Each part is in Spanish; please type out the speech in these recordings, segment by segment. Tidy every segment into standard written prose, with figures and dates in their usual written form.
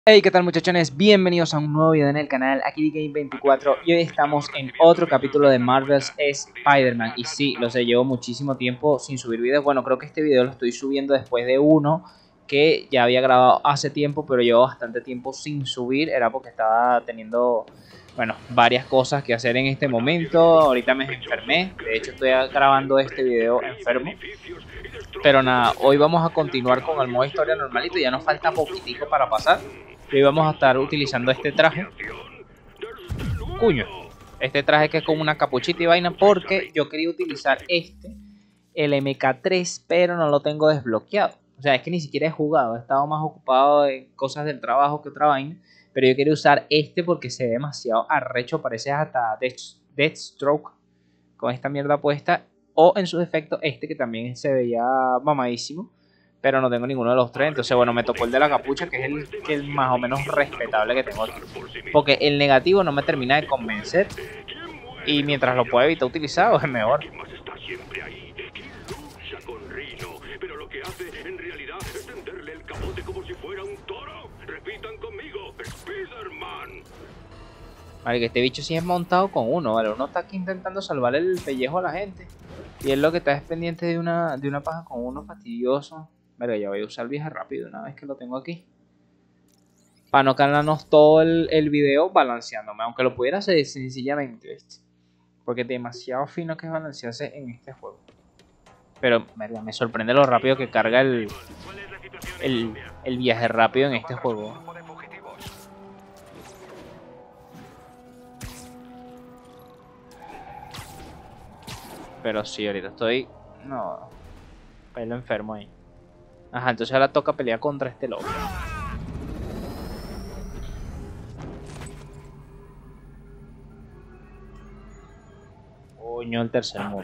Hey, ¿qué tal muchachones? Bienvenidos a un nuevo video en el canal, aquí DKame24 y hoy estamos en otro capítulo de Marvel's Spider-Man. Y sí, lo sé, llevo muchísimo tiempo sin subir videos. Bueno, creo que este video lo estoy subiendo después de uno que ya había grabado hace tiempo, pero llevo bastante tiempo sin subir. Era porque estaba teniendo, bueno, varias cosas que hacer en este momento. Ahorita me enfermé, de hecho estoy grabando este video enfermo. Pero nada, hoy vamos a continuar con el modo historia normalito, ya nos falta poquitico para pasar. Y hoy vamos a estar utilizando este traje. Cuño. Este traje que es con una capuchita y vaina, porque yo quería utilizar el MK3, pero no lo tengo desbloqueado. O sea, es que ni siquiera he jugado, he estado más ocupado en cosas del trabajo que otra vaina. Pero yo quería usar este porque se ve demasiado arrecho, parece hasta Deathstroke con esta mierda puesta. O en su defecto este que también se veía mamadísimo, pero no tengo ninguno de los tres. Entonces bueno, me tocó el de la capucha, que es el más o menos respetable que tengo aquí, porque el negativo no me termina de convencer. Y mientras lo pueda evitar utilizar, es mejor. Vale, que este bicho sí es montado con uno, ¿vale? Uno está aquí intentando salvar el pellejo a la gente. Y es lo que está es pendiente de una paja con uno fastidioso. Verga, ya voy a usar el viaje rápido una vez que lo tengo aquí. Para no ganarnos todo el video balanceándome. Aunque lo pudiera hacer sencillamente, ¿viste? Porque es demasiado fino que es balancearse en este juego. Pero, verga, me sorprende lo rápido que carga el viaje rápido en este juego. Pero sí, ahorita estoy... No, pelo enfermo ahí. Ajá, entonces ahora toca pelear contra este lobo. Coño, el tercer muro.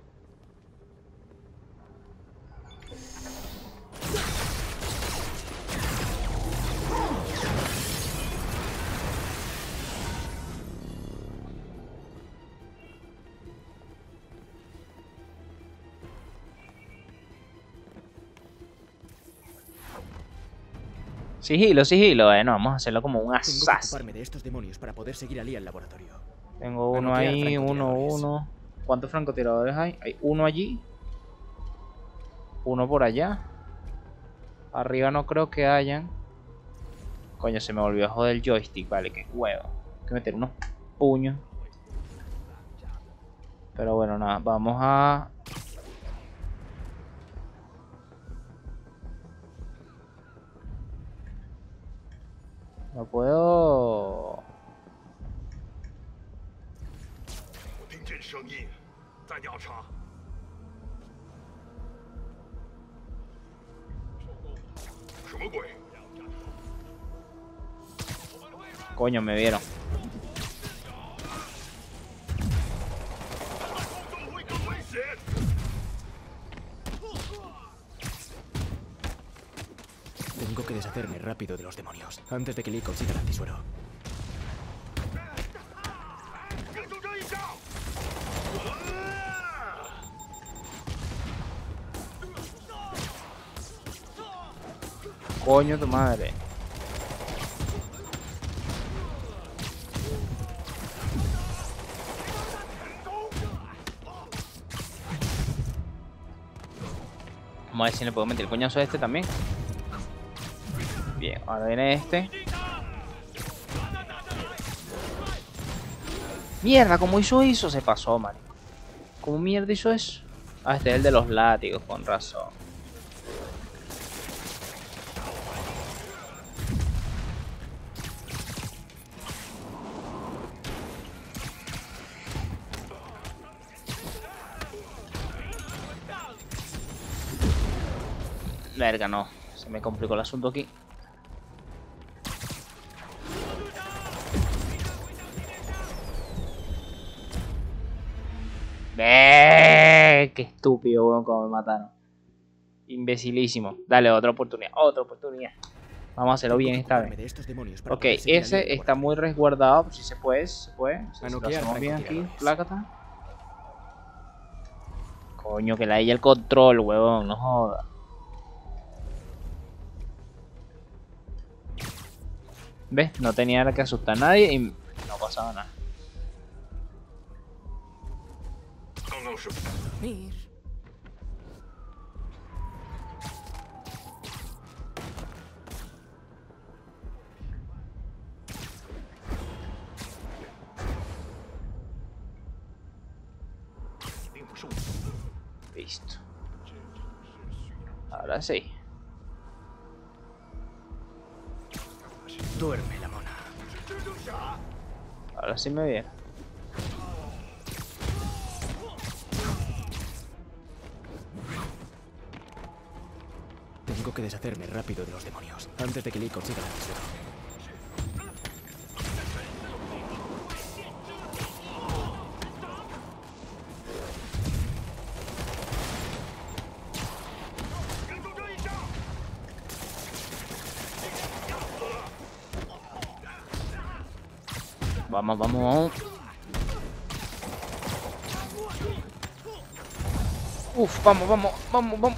Sigilo, sigilo, bueno, vamos a hacerlo como un Tengo que assassin. ocuparme de estos demonios para poder seguir a Lee al laboratorio. Tengo uno ahí, uno. ¿Cuántos francotiradores hay? Hay uno allí. Uno por allá. Arriba no creo que hayan. Coño, se me volvió a joder el joystick, vale, qué huevo. Hay que meter unos puños. Pero bueno, nada, vamos a... No puedo... Coño, me vieron. Tengo que deshacerme rápido de los demonios, antes de que Lee consiga el antisuero. Coño, tu madre. Vamos a ver si le puedo meter el coñazo a este también. Bien, ahora viene este. Mierda, ¿cómo hizo eso? Se pasó, man. ¿Cómo mierda hizo eso? Ah, este es el de los látigos, con razón. Verga, no. Se me complicó el asunto aquí. Qué estúpido, weón, como me mataron. Imbecilísimo. Dale, otra oportunidad. Otra oportunidad. Vamos a hacerlo bien esta vez. Ok, ese está muy resguardado. Si se puede, se puede. Si lo hacemos bien aquí, plácata. Coño, que la haya el control, huevón, no joda. ¿Ves? No tenía que asustar a nadie y no pasaba nada. Mir. Listo. Ahora sí. Duerme la mona. Ahora sí me viene. Tengo que deshacerme rápido de los demonios antes de que Lee consiga la tesoro. Vamos, vamos. Uf, vamos, vamos, vamos, vamos.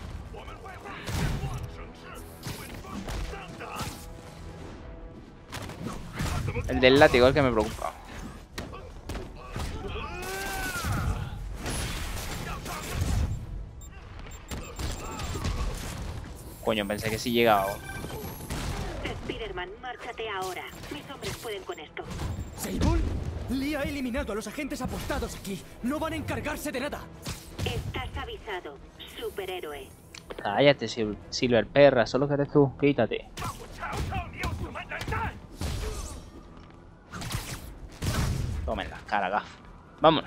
El del látigo es el que me preocupa. Coño, pensé que sí llegaba. Spider-Man, márchate ahora. Mis hombres pueden con esto. ¿Sable? Lee ha eliminado a los agentes apostados aquí. No van a encargarse de nada. Estás avisado, superhéroe. Cállate, Silver perra, solo que eres tú, quítate. Toma en la cara, gafo. Vámonos.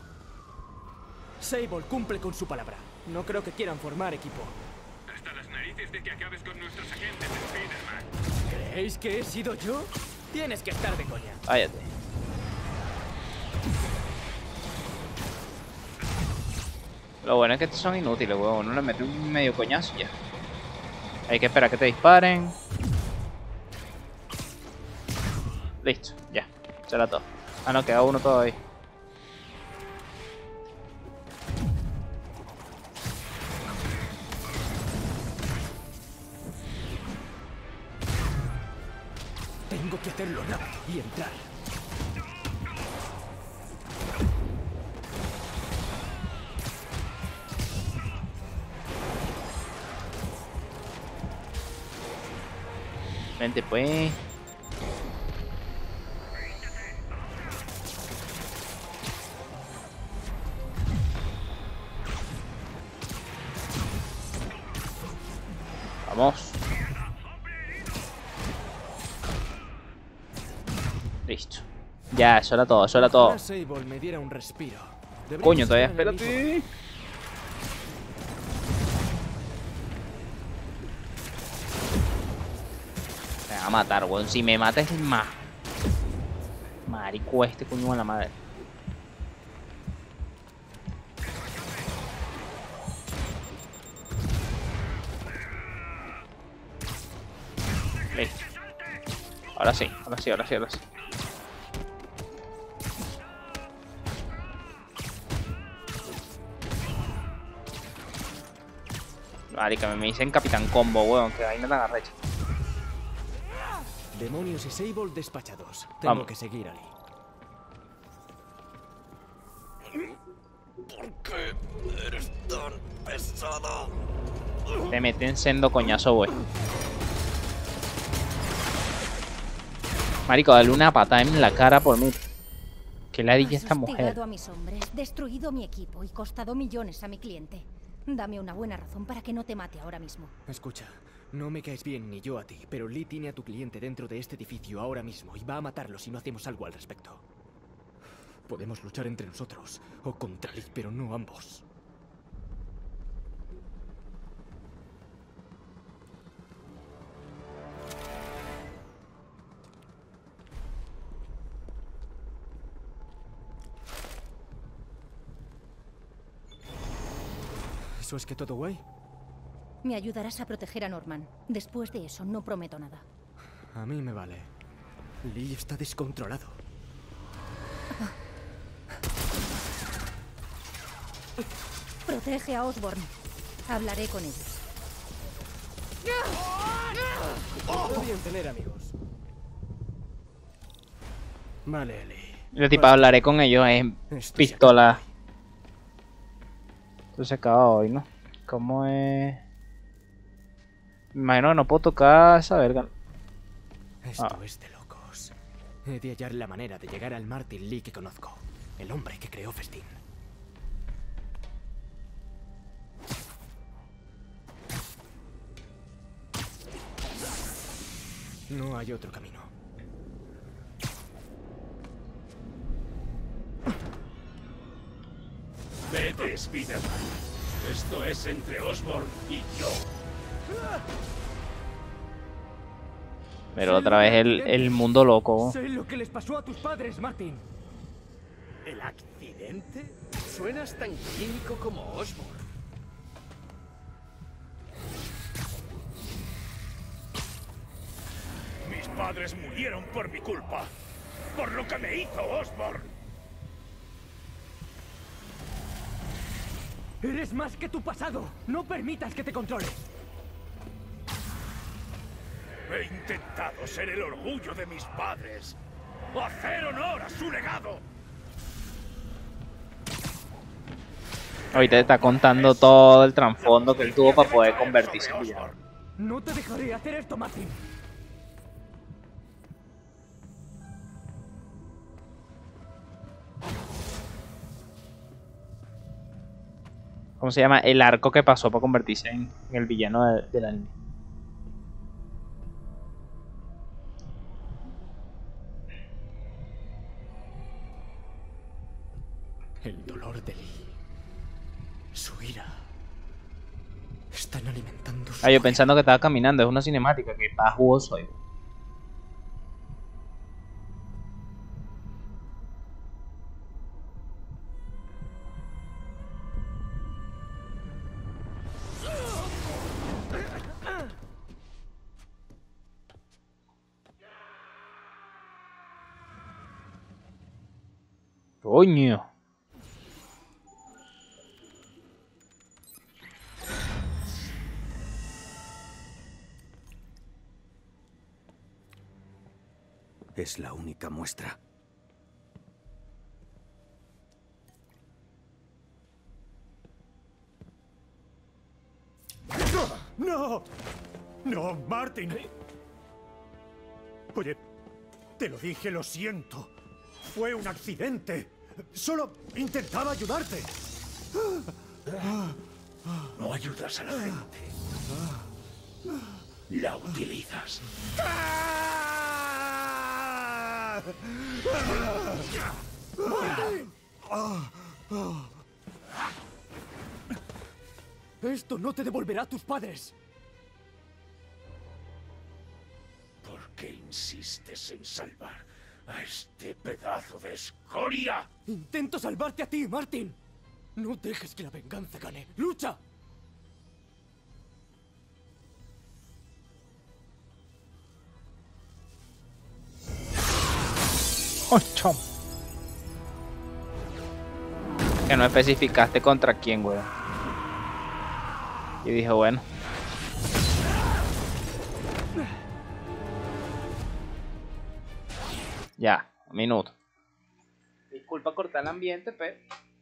Sable cumple con su palabra. No creo que quieran formar equipo. Hasta las narices de que acabes con nuestros agentes, Spider-Man. ¿Creéis que he sido yo? Tienes que estar de coña. Cállate. Lo bueno es que estos son inútiles, huevón. Uno le mete un medio coñazo y ya. Hay que esperar a que te disparen. Listo, ya. Será todo. Ah, no, queda uno todavía. Tengo que hacerlo rápido y entrar. Vente, pues. Vamos. Listo. Ya, eso era todo, eso era todo. Ojalá Sable me diera un respiro. Debería Coño, todavía estar en el espérate. mismo- Me va a matar, weón. Si me mata es más. Marico, este coño a la madre. Listo. Ahora sí, ahora sí, ahora sí, ahora sí. Marica, me dicen Capitán Combo, weón, que ahí no te agarré. Demonios y Sable despachados. Tengo Vamos. que seguir a Lee. Te meten sendo coñazo, weón. Marico, dale una patada en la cara por mí. Que ladilla esta Has mujer. hostigado a mis hombres, destruido mi equipo y costado millones a mi cliente. Dame una buena razón para que no te mate ahora mismo. Escucha, no me caes bien ni yo a ti, pero Lee tiene a tu cliente dentro de este edificio ahora mismo y va a matarlo si no hacemos algo al respecto. Podemos luchar entre nosotros o contra Lee, pero no ambos. ¿Eso es que todo guay? Me ayudarás a proteger a Norman. Después de eso, no prometo nada. A mí me vale. Lee está descontrolado. Protege a Osborn. Hablaré con ellos. Está bien tener amigos. Vale, Ellie. Le tipo hablaré con ellos en Esto se pistola. Esto se acaba hoy, ¿no? ¿Cómo es? Me imagino que no puedo tocar esa verga. Esto es de locos. He de hallar la manera de llegar al Martin Lee que conozco. El hombre que creó Festín. No hay otro camino. Vete, Spider-Man. Esto es entre Osborn y yo. Pero otra vez el mundo loco. Sé lo que les pasó a tus padres, Martin. ¿El accidente? Suenas tan químico como Osborn. Mis padres murieron por mi culpa. Por lo que me hizo Osborn. Eres más que tu pasado. No permitas que te controle. He intentado ser el orgullo de mis padres. Hacer honor a su legado. Ahorita te está contando todo el trasfondo que él tuvo para poder convertirse en villano. No te dejaré hacer esto, Martin. ¿Cómo se llama? El arco que pasó para convertirse en el villano del anime. El dolor de Lee. Su ira. Están alimentando su Ah, yo poder. pensando que estaba caminando, es una cinemática, que pajugo soy. Coño. Es la única muestra. ¡No! ¡No, Martin! Oye, te lo dije, lo siento. Fue un accidente. Solo intentaba ayudarte. No ayudas a la gente. La utilizas. Esto no te devolverá a tus padres. ¿Por qué insistes en salvar a este pedazo de escoria? Intento salvarte a ti, Martin. No dejes que la venganza gane. ¡Lucha! Ocho. Que no especificaste contra quién, weón. Y dije, bueno. Ya, un minuto. Disculpa cortar el ambiente, pero...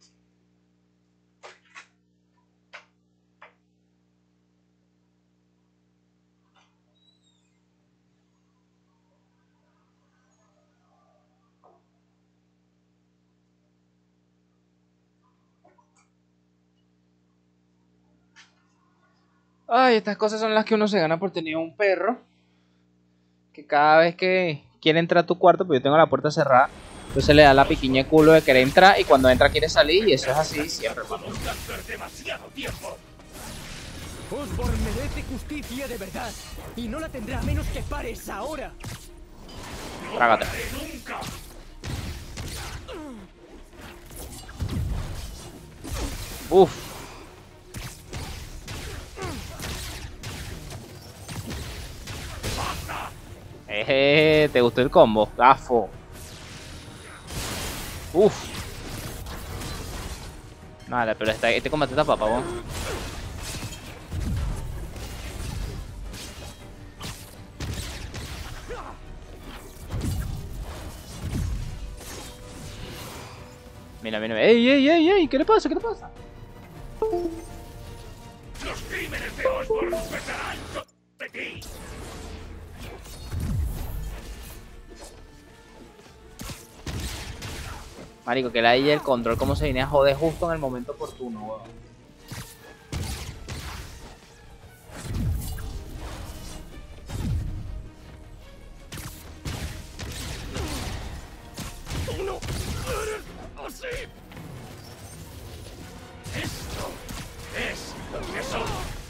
Ay, estas cosas son las que uno se gana por tener un perro. Que cada vez que quiere entrar a tu cuarto, pues yo tengo la puerta cerrada, entonces le da la piquiña de culo de querer entrar y cuando entra quiere salir y eso es así siempre, hermano. Vamos a hacer demasiado tiempo. Osborn merece justicia de verdad. Y no la tendrá a menos que pares ahora. Trágate. Nunca. Uf. ¿te gustó el combo? Gafo. Uf. Vale, pero este combate está papa, vos. Mira, mira. ¡Ey, ey, ey, ey! ¿Qué le pasa? ¿Qué le pasa? Los crímenes de Osborn pesarán sobre ti. Marico, que la y el control como se viene a joder justo en el momento oportuno, weón. ¡No eres así! Esto es lo que son.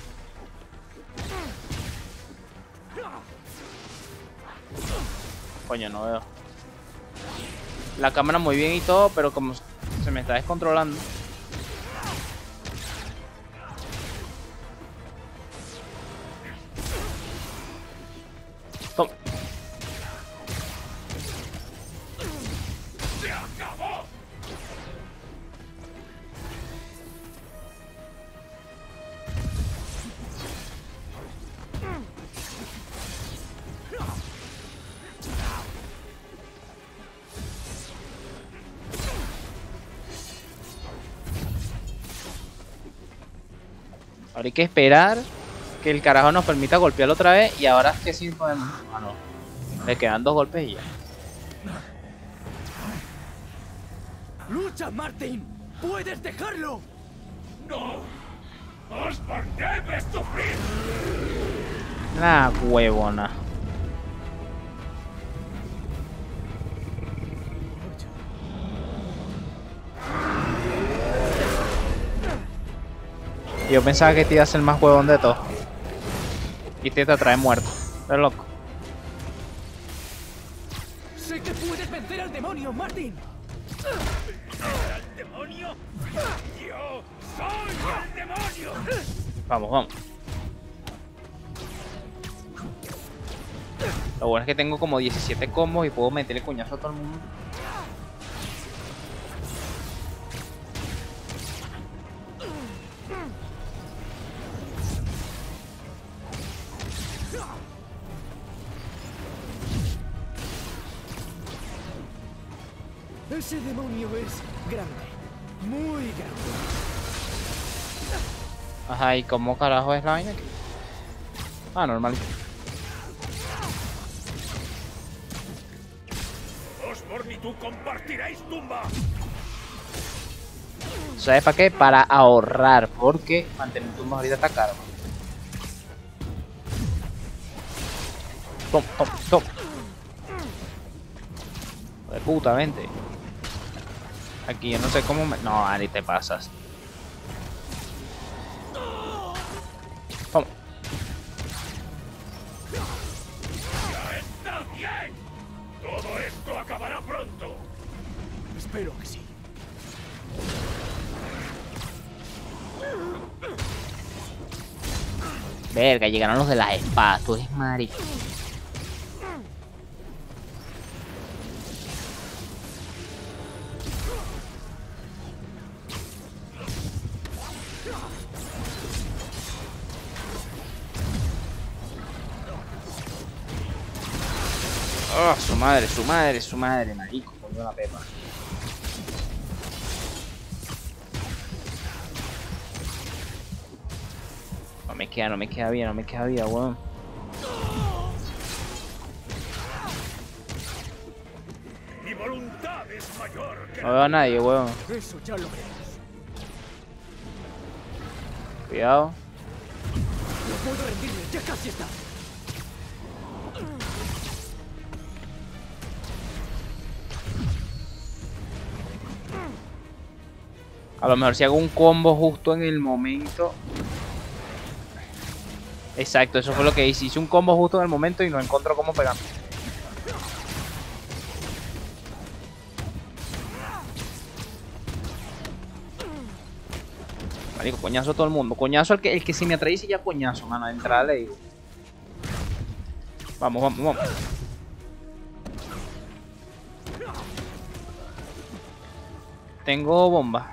Coño, no veo. La cámara muy bien y todo, pero como se me está descontrolando. Toma. ¡Se acabó! Ahora hay que esperar que el carajo nos permita golpearlo otra vez. Y ahora que sí podemos. Ah, no. Le quedan 2 golpes y ya. ¡Lucha, Martin! ¡Puedes dejarlo! ¡No! ¡Osborn debe sufrir! La huevona. Yo pensaba que te iba a ser el más huevón de todo. Y te atrae muerto. Estás loco. ¡Sé que puedes vencer al demonio, Martin! ¿Al demonio? ¡Yo soy el demonio! Vamos, vamos. Lo bueno es que tengo como 17 combos y puedo meterle coñazo a todo el mundo. Ese demonio es grande. Muy grande. Ajá, ¿y cómo carajo es la vaina aquí? Ah, normal. Osborn y tú compartiréis tumba. ¿Sabes para qué? Para ahorrar, porque mantener tumbas ahorita está caro. Tom, tom, tom. De puta, vente. Aquí yo no sé cómo me... No, Ari, te pasas. Toma. ¡Ya está bien! Todo esto acabará pronto. Espero que sí. Verga, llegaron los de las espadas. Tú eres marico. Oh, su madre, marico, coño la pepa. No me queda bien, weón. Mi voluntad es mayor que No veo a nadie, weón. Eso ya lo veremos. Cuidado. No puedo rendirme, ya casi está. A lo mejor si hago un combo justo en el momento. Exacto, eso fue lo que hice. Hice un combo justo en el momento y no encontró cómo pegar. Marico, coñazo a todo el mundo. Coñazo el que se me atrae y ya coñazo, mano. De entrada le digo. Vamos, vamos, vamos. Tengo bomba.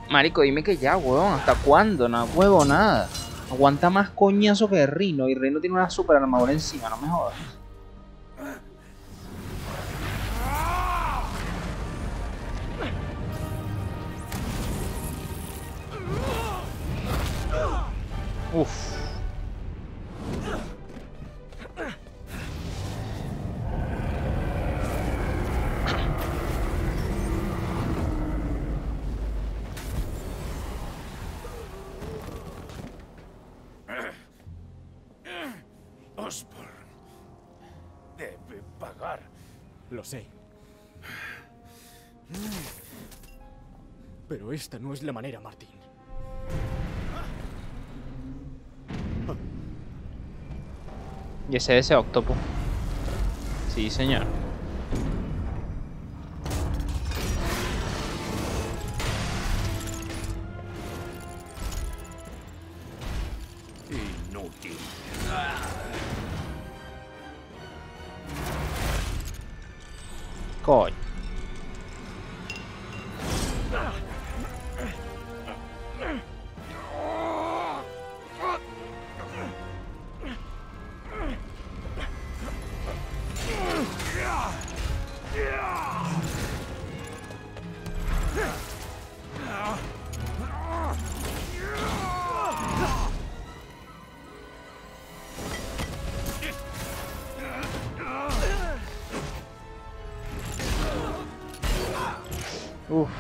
Marico, dime que ya, huevón. ¿Hasta cuándo? No, huevo, nada. Aguanta más coñazo que Rino. Y Rino tiene una super armadura encima, no me jodas. Uf. Osborn debe pagar. Lo sé. Pero esta no es la manera, Martin. Y ese octopo. Sí, señor. Inútil. Coño. Uf.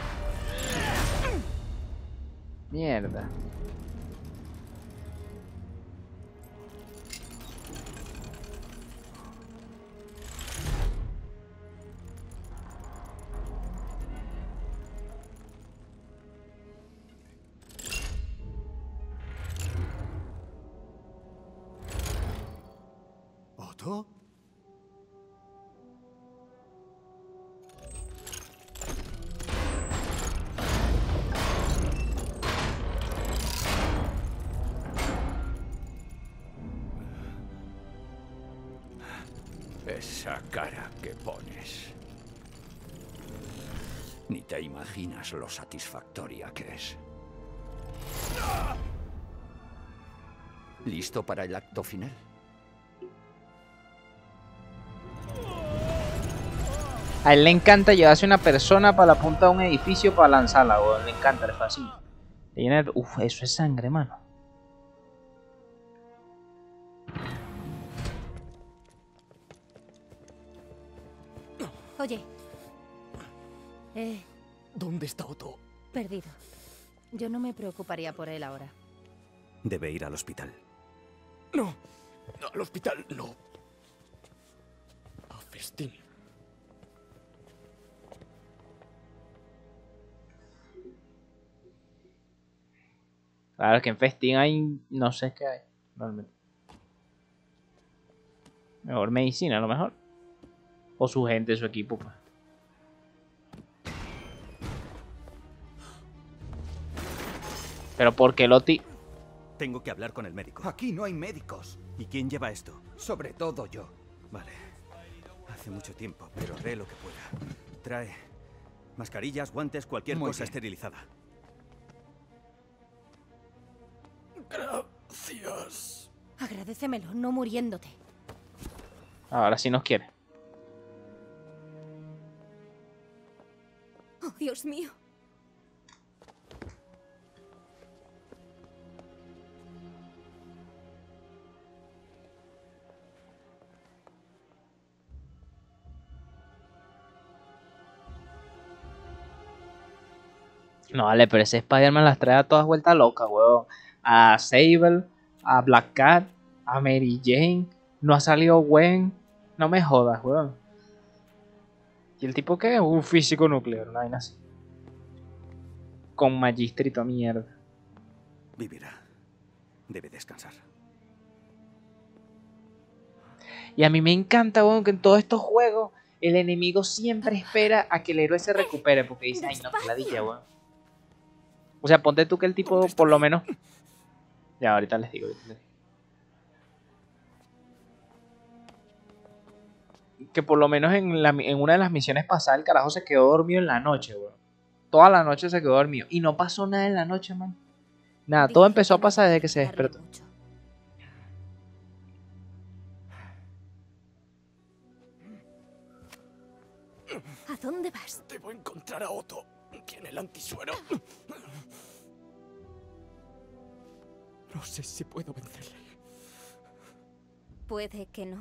Mierda. ¿Otto? Esa cara que pones. Ni te imaginas lo satisfactoria que es. ¿Listo para el acto final? A él le encanta llevarse una persona para la punta de un edificio para lanzarla, weón. Le encanta, le fascina. Le llena de... Uf, eso es sangre, mano. Oye. ¿Dónde está Otto? Perdido. Yo no me preocuparía por él ahora. Debe ir al hospital. No. Al hospital, no. A festín. Claro que en Festín hay... No sé qué hay. Realmente. Mejor medicina, a lo mejor. O su gente, su equipo, pues. Pero ¿por qué Loti? Tengo que hablar con el médico. Aquí no hay médicos. ¿Y quién lleva esto? Sobre todo yo. Vale. Hace mucho tiempo, pero haré lo que pueda. Trae mascarillas, guantes, cualquier Muy cosa bien. esterilizada. Gracias. Agradécemelo, no muriéndote. Ahora sí nos quiere. Oh, Dios mío. No, vale, pero ese Spider-Man las trae a todas vueltas locas, weón. A Sable, a Black Cat, a Mary Jane. No ha salido Gwen. No me jodas, weón. ¿Y el tipo qué es? Un físico nuclear, una vaina así. Con magistrito mierda. Vivirá. Debe descansar. Y a mí me encanta, weón, que en todos estos juegos el enemigo siempre espera a que el héroe se recupere. Porque dice, ay, no, que ladilla, weón. O sea, ponte tú que el tipo, por lo menos... Ya, ahorita les digo. Que por lo menos en una de las misiones pasadas el carajo se quedó dormido en la noche, weón. Toda la noche se quedó dormido. Y no pasó nada en la noche, man. Nada, todo empezó a pasar desde que se despertó. ¿A dónde vas? Debo encontrar a Otto. ¿Tiene el antisuero? No sé si puedo vencerle. Puede que no.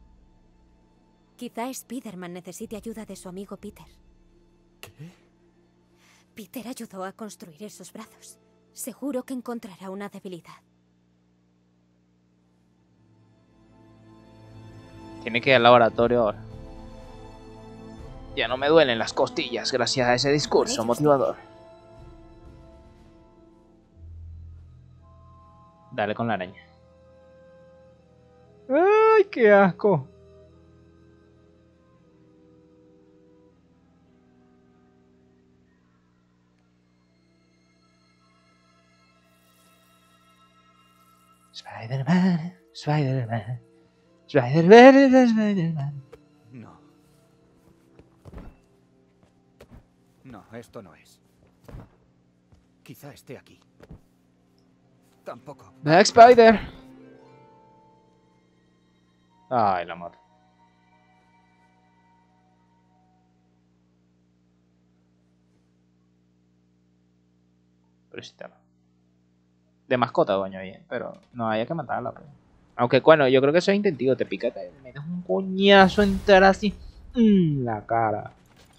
Quizá Spider-Man necesite ayuda de su amigo Peter. ¿Qué? Peter ayudó a construir esos brazos. Seguro que encontrará una debilidad. Tiene que ir al laboratorio ahora. Ya no me duelen las costillas gracias a ese discurso motivador. Dale con la araña. ¡Ay, qué asco! Spider-Man, Spider-Man, Spider-Man, Spider-Man. No. No, esto no es. Quizá esté aquí. Tampoco. Black Spider. Ay, el amor. Pero sí está. De mascota, doña, bien. Pero no haya que matarla. Pues. Aunque, bueno, yo creo que eso es intentivo. Te pica, te metes un coñazo entero así. La cara.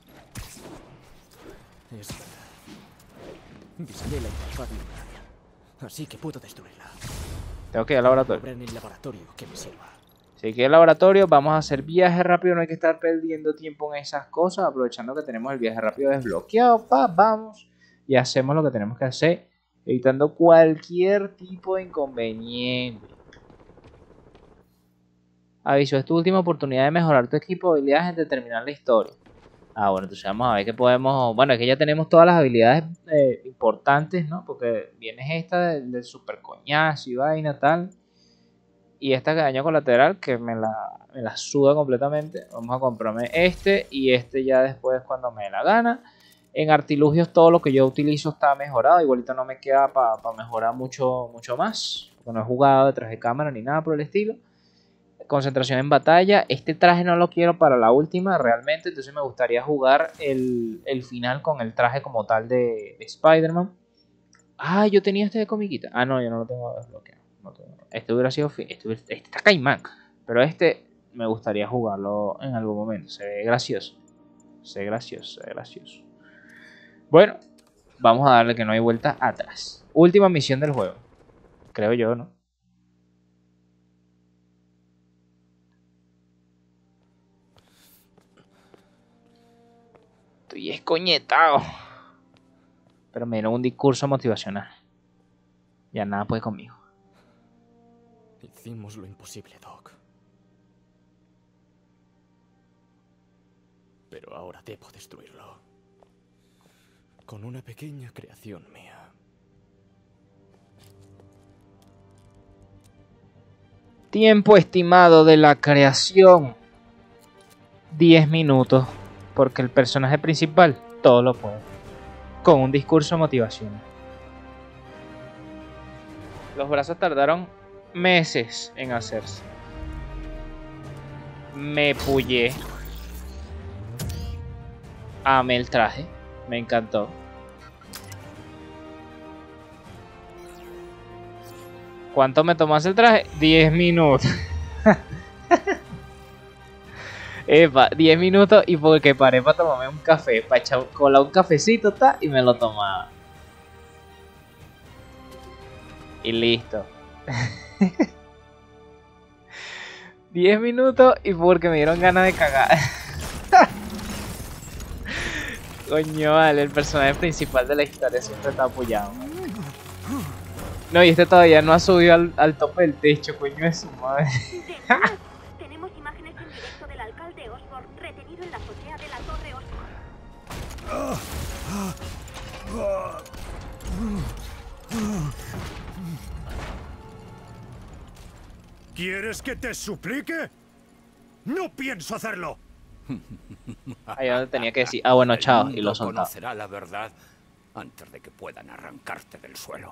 Es verdad. Diseñé la interfaz de ignorancia, así que puedo destruirla. Tengo que ir al laboratorio. Habrá en el laboratorio que me sirva. Si hay que ir al laboratorio, vamos a hacer viaje rápido. No hay que estar perdiendo tiempo en esas cosas. Aprovechando que tenemos el viaje rápido desbloqueado. Vamos y hacemos lo que tenemos que hacer. Evitando cualquier tipo de inconveniente. Aviso, es tu última oportunidad de mejorar tu equipo de habilidades antes de terminar la historia. Ah, bueno, entonces vamos a ver qué podemos... Bueno, es que ya tenemos todas las habilidades importantes, ¿no? Porque viene esta del super coñazo y vaina, tal. Y esta que daño colateral, que me la suda completamente. Vamos a comprarme este y este ya después cuando me dé la gana. En artilugios todo lo que yo utilizo está mejorado. Igualito no me queda para mejorar mucho más. Porque no he jugado detrás de cámara ni nada por el estilo. Concentración en batalla. Este traje no lo quiero para la última realmente. Entonces me gustaría jugar el final con el traje como tal de Spider-Man. Ah, yo tenía este de comiquita. Ah, no, yo no lo tengo desbloqueado. No tengo. Este hubiera sido... Este está caimán. Pero este me gustaría jugarlo en algún momento. Se ve gracioso. Se ve gracioso. Bueno, vamos a darle que no hay vuelta atrás. Última misión del juego. Creo yo, ¿no? Estoy escoñetado. Pero me dieron un discurso motivacional. Ya nada puede conmigo. Hicimos lo imposible, Doc. Pero ahora debo destruirlo. Con una pequeña creación mía. Tiempo estimado de la creación. 10 minutos. Porque el personaje principal todo lo puede. Con un discurso motivacional. Los brazos tardaron meses en hacerse. Me pullé. Amé el traje. Me encantó. ¿Cuánto me tomó hacer el traje? 10 minutos. Epa, 10 minutos y porque paré para tomarme un café. Para echar colar un cafecito y me lo tomaba. Y listo. 10 minutos y porque me dieron ganas de cagar. Coño, vale, el personaje principal de la historia siempre está apoyado. No, y este todavía no ha subido al tope del techo, coño de su madre. Tenemos imágenes en directo del alcalde Osborn retenido en la azotea de la Torre Osborn. ¿Quieres que te suplique? No pienso hacerlo. Ahí donde tenía que decir, ah, bueno, chao, y lo soltaba. Conocerá la verdad antes de que puedan arrancarte del suelo.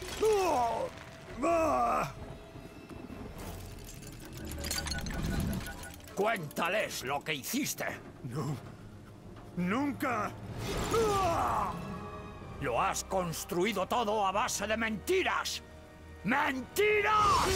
Cuéntales lo que hiciste. No. Nunca. Lo has construido todo a base de mentiras. ¡Mentiras!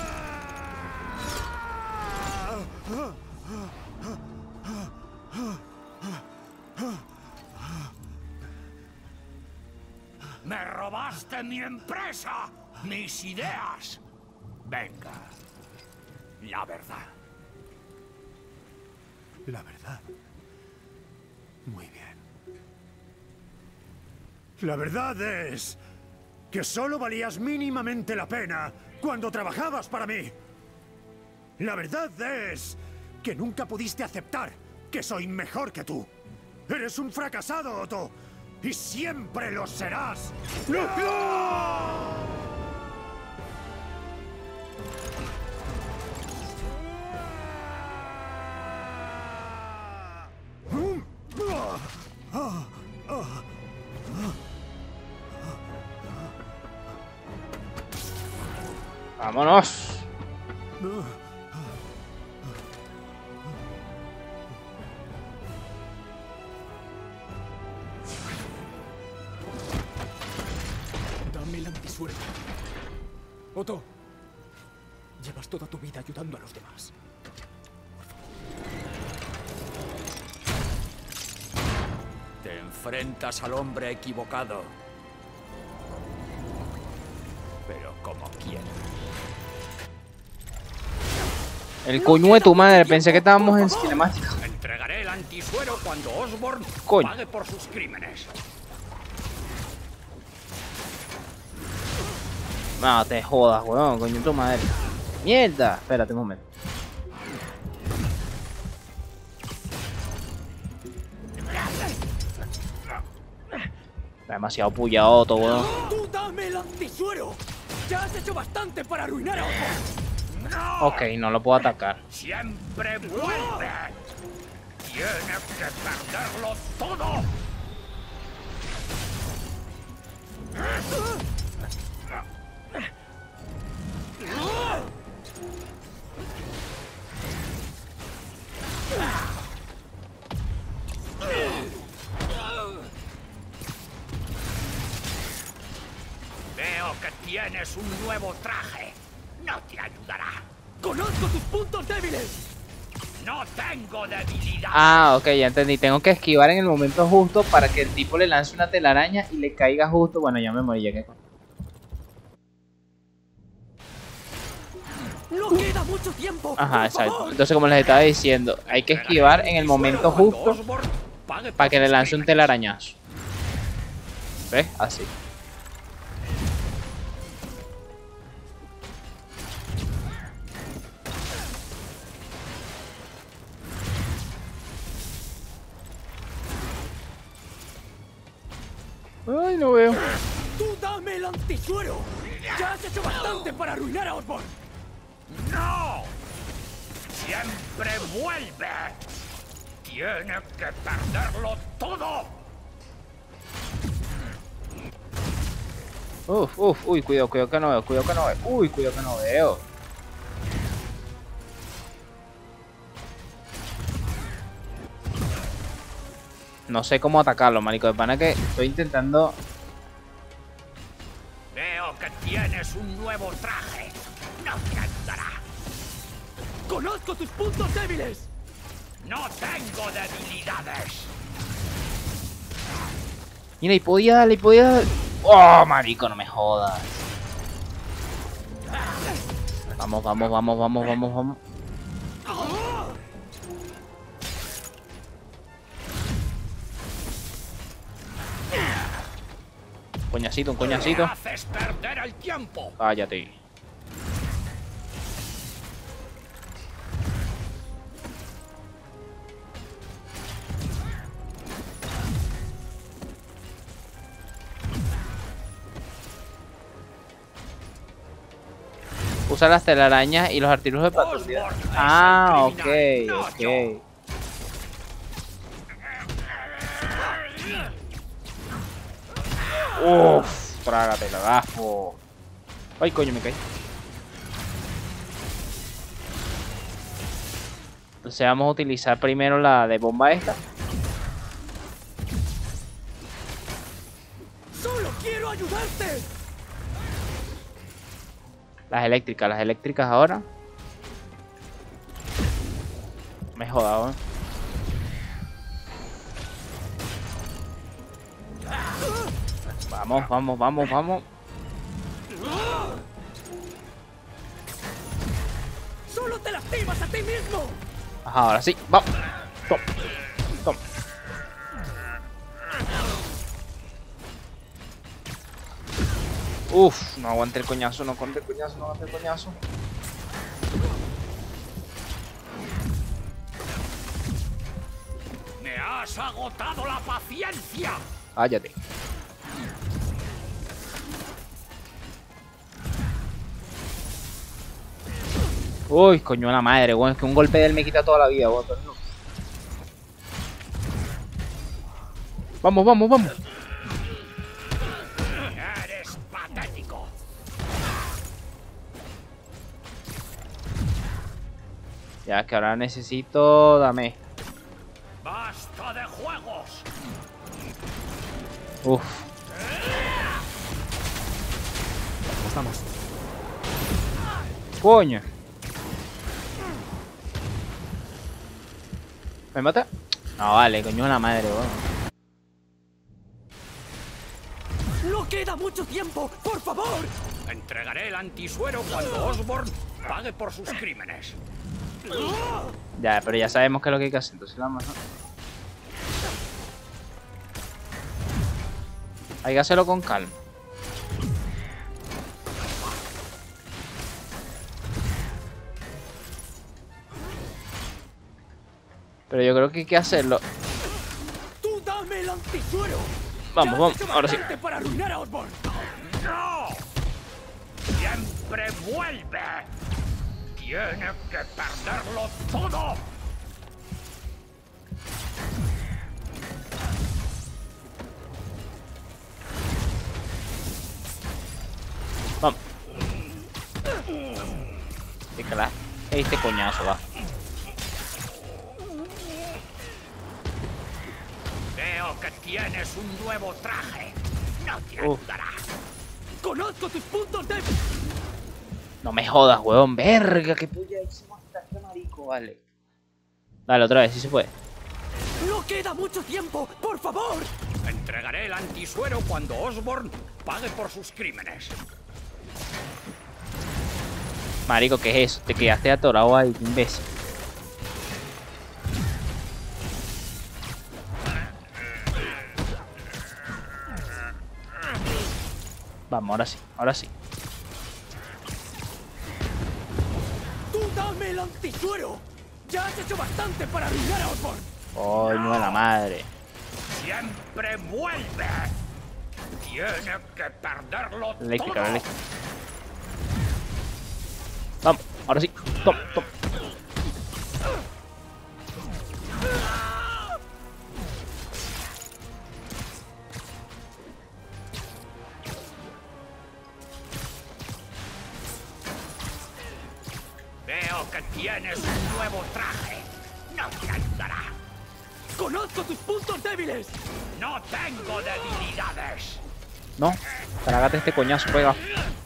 ¡Me robaste mi empresa! ¡Mis ideas! Venga. La verdad. La verdad. Muy bien. La verdad es que solo valías mínimamente la pena cuando trabajabas para mí. La verdad es que nunca pudiste aceptar que soy mejor que tú. Eres un fracasado, Otto. Y siempre lo serás. ¡Vámonos! Dame el antisuero. Otto, llevas toda tu vida ayudando a los demás. Te enfrentas al hombre equivocado. Pero como quieras. El coño de tu madre, pensé que estábamos en cinemática. Entregaré el antisuero cuando Osborn Coño. pague por sus crímenes. No, te jodas, weón, coño de tu madre. Mierda, espérate un momento. Está demasiado puya Otto, weón. ¡Tú dame el antisuero! ¡Ya has hecho bastante para arruinar a Osborn! ¡No! Ok, no lo puedo atacar. ¡Siempre vuelve! ¡Tienes que perderlo todo! Veo que tienes un nuevo traje. No te ayudará. ¡Conozco tus puntos débiles! No tengo debilidad. Ah, ok, ya entendí. Tengo que esquivar en el momento justo para que el tipo le lance una telaraña y le caiga justo. Bueno, ya me morí, ya que... ¡No queda mucho tiempo! Ajá, ¡Por exacto. favor! Entonces, como les estaba diciendo, hay que esquivar en el momento justo para que le lance un telarañazo. ¿Ves? Así. Ay, no veo. ¡Tú dame el antisuero! ¡Ya has hecho bastante para arruinar a Osborn! ¡No! ¡Siempre vuelve! ¡Tienes que perderlo todo! Uy, cuidado que no veo, cuidado que no veo. Uy, cuidado que no veo. No sé cómo atacarlo, marico. De pana que estoy intentando... Veo que tienes un nuevo traje. No te ayudará. ¡Conozco tus puntos débiles! No tengo debilidades. Mira, y podía darle. ¡Oh, marico, no me jodas! Vamos. Un coñacito. Me haces perder el tiempo. Cállate. Usa las telarañas y los artilugios de patrulla. Ah, ok. Uff, trágate la gafo. Ay, coño, me caí. Entonces vamos a utilizar primero la de bomba esta. ¡Solo quiero ayudarte! Las eléctricas ahora. Me joda, ¿eh? Vamos, vamos, vamos, vamos. ¡Solo te lastimas a ti mismo! Ajá, ahora sí, vamos. Toma, toma. Uf, no aguante el coñazo, no aguante el coñazo, no aguante el coñazo. ¡Me has agotado la paciencia! Cállate. Uy, coño la madre, bueno, es que un golpe de él me quita toda la vida, bueno, no. Vamos, vamos, vamos. ¡Eres patético! Ya, es que ahora necesito... Dame. ¡Basta de juegos! Uf. Vamos. Coño. ¿Me mata? No, vale, coño la madre, weón. ¡No queda mucho tiempo! ¡Por favor! Entregaré el antisuero cuando Osborn pague por sus crímenes. Ya, pero ya sabemos qué es lo que hay que hacer, entonces vamos, ¿no? Hay que hacerlo con calma. Pero yo creo que hay que hacerlo. ¡Tú dame el antisuero! Vamos, vamos, ahora sí. ¡Para arruinar a Osborn! ¡No! ¡Siempre vuelve! ¡Tiene que perderlo todo! Vamos. Fíjala. Este coñazo va. Veo que tienes un nuevo traje. No te ayudará. ¡Conozco tus puntos débiles! No me jodas, huevón. Verga, qué puya hicimos este marico, vale. Dale, otra vez, si se puede. ¡No queda mucho tiempo! ¡Por favor! Entregaré el antisuero cuando Osborn pague por sus crímenes. Marico, ¿qué es eso? Te quedaste atorado ahí, qué imbécil. Vamos, ahora sí, ahora sí. ¡Tú dame el antisuero! ¡Ya has hecho bastante para arruinar a Osborn! Coño de la madre. ¡Siempre vuelve! Tiene que perderlo Eléctrica, todo. eléctrica. Vamos, ahora sí. Toma, toma. Veo que tienes un nuevo traje. No te ayudará. ¡Conozco tus puntos débiles! No tengo debilidades. No, trágate este coñazo, juega.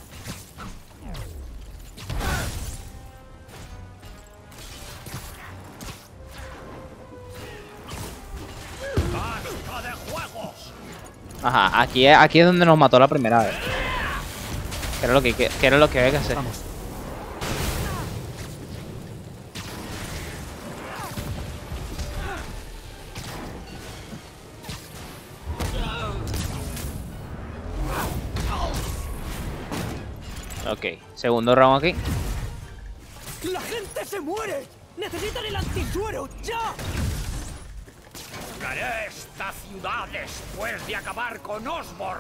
¡Basta de juegos! Ajá, aquí es donde nos mató la primera vez. Que era lo que había que hacer. Vamos. Ok, segundo round aquí. ¡La gente se muere! ¡Necesitan el antisuero! ¡Ya! Curaré esta ciudad después de acabar con Osborn.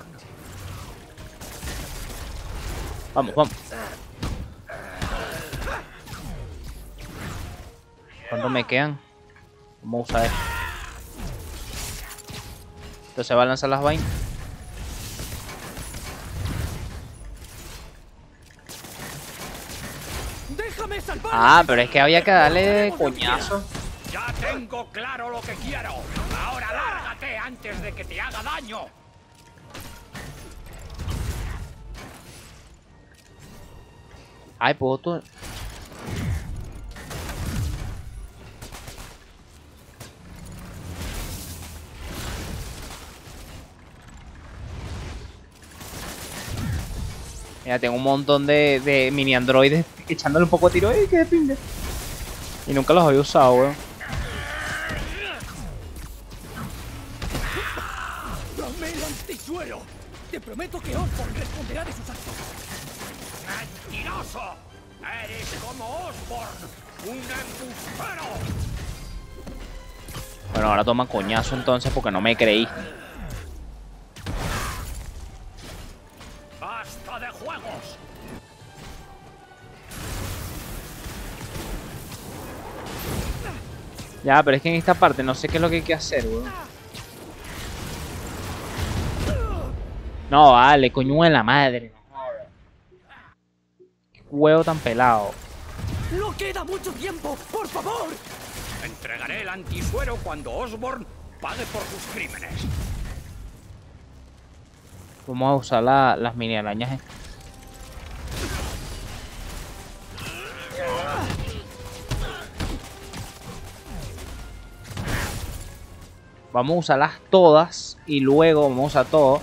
Vamos, vamos. ¿Cuántos me quedan? Vamos a usar esto. Entonces va a lanzar las vainas. ¡Déjame salvar! Ah, pero es que había que darle coñazo. Ya tengo claro lo que quiero. Ahora lárgate antes de que te haga daño. Ay, puedo tú. Mira, tengo un montón de mini androides echándole un poco de tiro. ¡Ey, qué de pinga! Y nunca los había usado, weón. ¡Dame el antisuero! Te prometo que Osborn responderá de sus actos. ¡Mentiroso! ¡Eres como Osborn! ¡Un embustero! Bueno, ahora toma coñazo entonces porque no me creí. ¡Basta de juegos! Ya, pero es que en esta parte no sé qué es lo que hay que hacer, weón. No, vale, coño de la madre. Qué huevo tan pelado. ¡No queda mucho tiempo! ¡Por favor! Entregaré el antisuero cuando Osborn pague por sus crímenes. Vamos a usar las mini arañas. Vamos a usarlas todas y luego vamos a usar todo.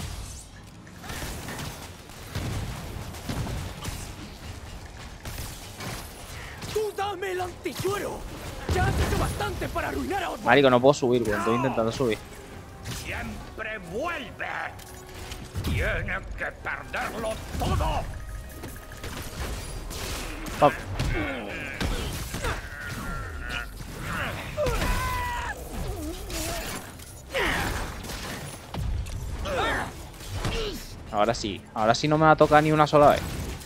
¡Tú dame el antisuero! ¡Ya has hecho bastante para arruinar a Osborn! Marico, no puedo subir, weón. Estoy intentando subir. ¡Siempre vuelve! ¡Tiene que perderlo todo! Fuck. Ahora sí no me va a tocar ni una sola vez.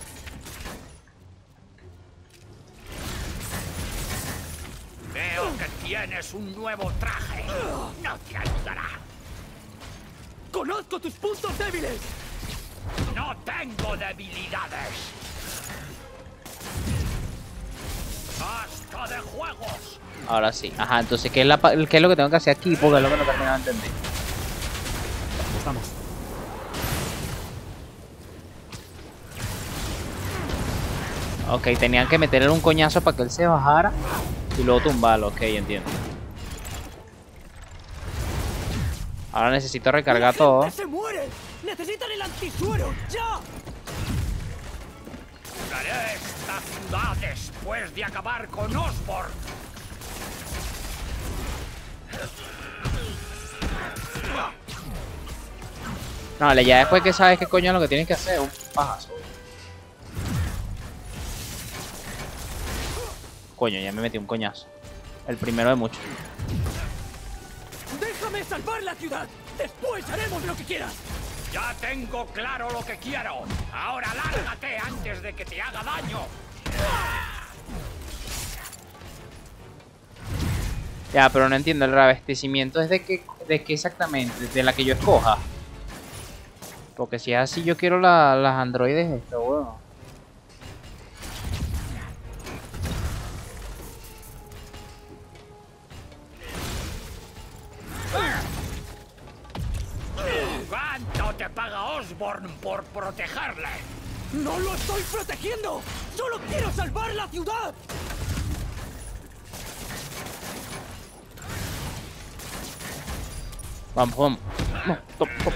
Veo que tienes un nuevo traje. No te ayudará. ¡Conozco tus puntos débiles! No tengo debilidades. ¡Basta de juegos! Ahora sí. Ajá, entonces, ¿qué es lo que tengo que hacer aquí? Porque es lo que no termino de entender. Vamos. Ok, tenían que meterle un coñazo para que él se bajara y luego tumbarlo. Ok, entiendo. Ahora necesito recargar todo. ¡Se muere! ¡Necesitan el antisuero! ¡Ya! Curaré esta ciudad después de acabar con Osborn. No, vale, ya después que sabes qué coño es lo que tienes que hacer, un pajazo. Coño, ya me metí un coñazo. El primero de muchos. ¡Déjame salvar la ciudad! ¡Después haremos lo que quieras! Ya tengo claro lo que quiero. Ahora lárgate antes de que te haga daño. Ya, pero no entiendo, el reabastecimiento es de qué exactamente, de la que yo escoja. Porque si es así, yo quiero las androides estas, weón. ¿Cuánto te paga Osborn por protegerle? ¡No lo estoy protegiendo! ¡Solo quiero salvar la ciudad! Vamos, vamos. No, top, top.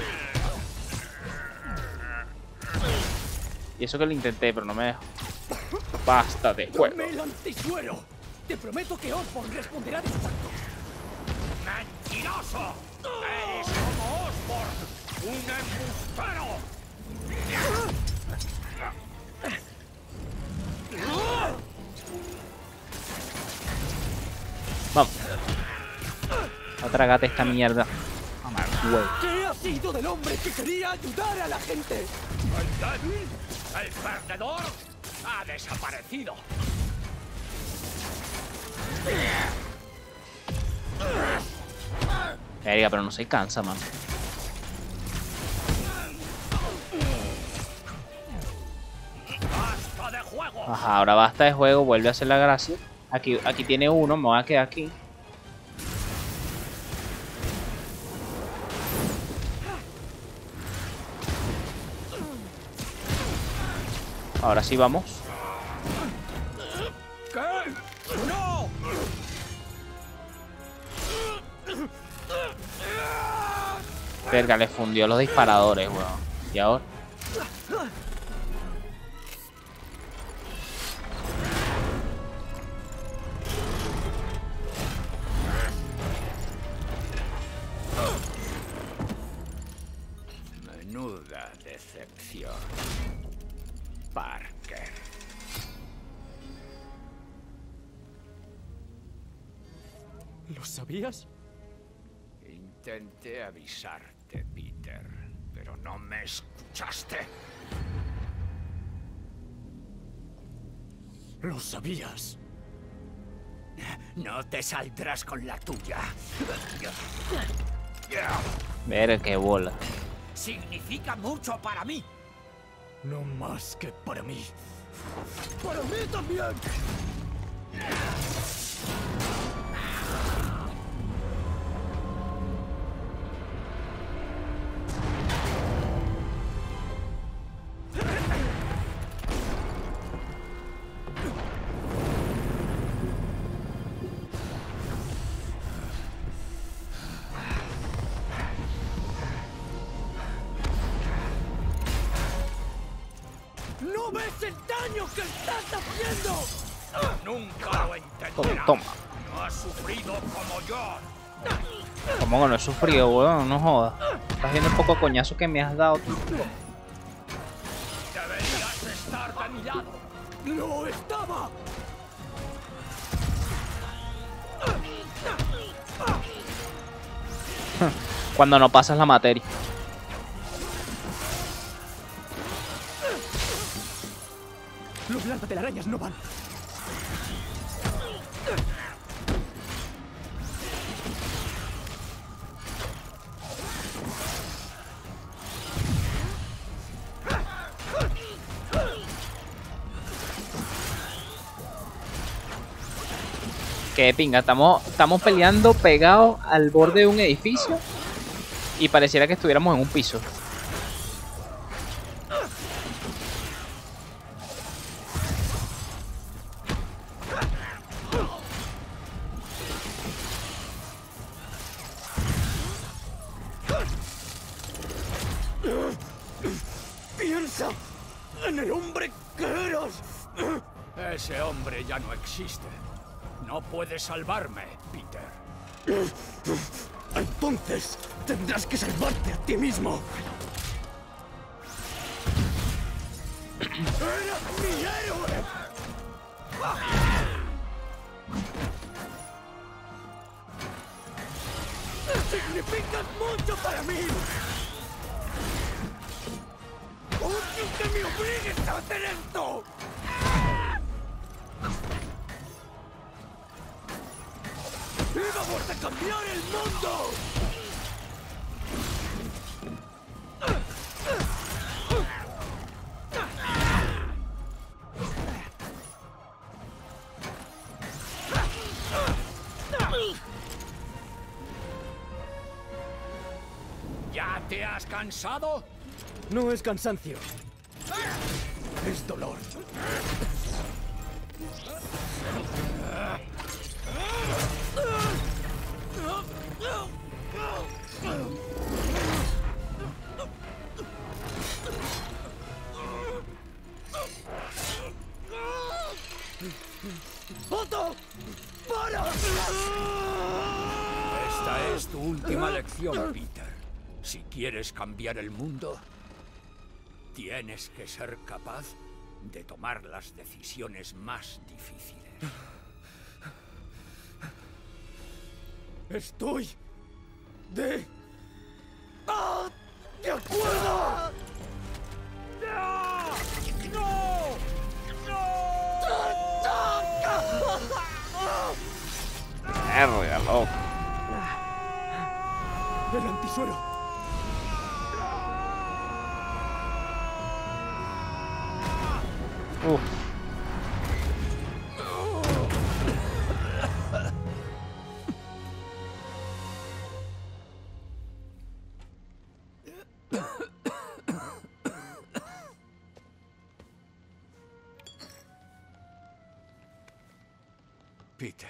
Y eso que lo intenté, pero no me dejo. Basta de juego. ¡Dame el antisuero! Te prometo que Osborn responderá de sus actos. ¡Mentiroso! ¡Eres como Osborn! ¡Un embustero! Vamos. Otra gata esta mierda. Mamá, güey. ¿Qué ha sido del hombre que quería ayudar a la gente? ¿El débil? ¿El perdedor? Ha desaparecido. Verga, pero no se cansa, man. ¡Basta de juego. Ajá, ahora basta de juego, vuelve a hacer la gracia. Aquí tiene uno, me voy a quedar aquí. Ahora sí vamos. ¿Qué? ¡No! Verga, le fundió los disparadores, weón. Y ahora. Menuda decepción, Parker. ¿Lo sabías? Intenté avisarte, Peter, pero no me escuchaste. Lo sabías. No te saldrás con la tuya. Verga, qué bola. Significa mucho para mí. No más que para mí. ¡Para mí también! ¡No ves el daño que estás haciendo! Nunca lo entenderás. Toma. No has sufrido como yo. Como que no he sufrido, weón, no jodas. Estás viendo el poco coñazo que me has dado tú. Deberías estar de mi lado. ¡No estaba! Cuando no pasas la materia. Los lanzatelarañas no van. Qué pinga, estamos peleando pegados al borde de un edificio y pareciera que estuviéramos en un piso. ¡Piensa en el hombre que eras! Ese hombre ya no existe. No puedes salvarme, Peter. Entonces tendrás que salvarte a ti mismo. ¡Eras mi héroe! ¡Significas mucho para mí! ¡Odio que me obligues a hacer esto! ¡Íbamos a cambiar el mundo! ¿Ya te has cansado? No es cansancio. Es dolor. ¡Otto! ¡Para! Esta es tu última lección, Peter. Si quieres cambiar el mundo, tienes que ser capaz de tomar las decisiones más difíciles. Estoy de acuerdo. Verga, loco. El antisuero. Uf. Peter,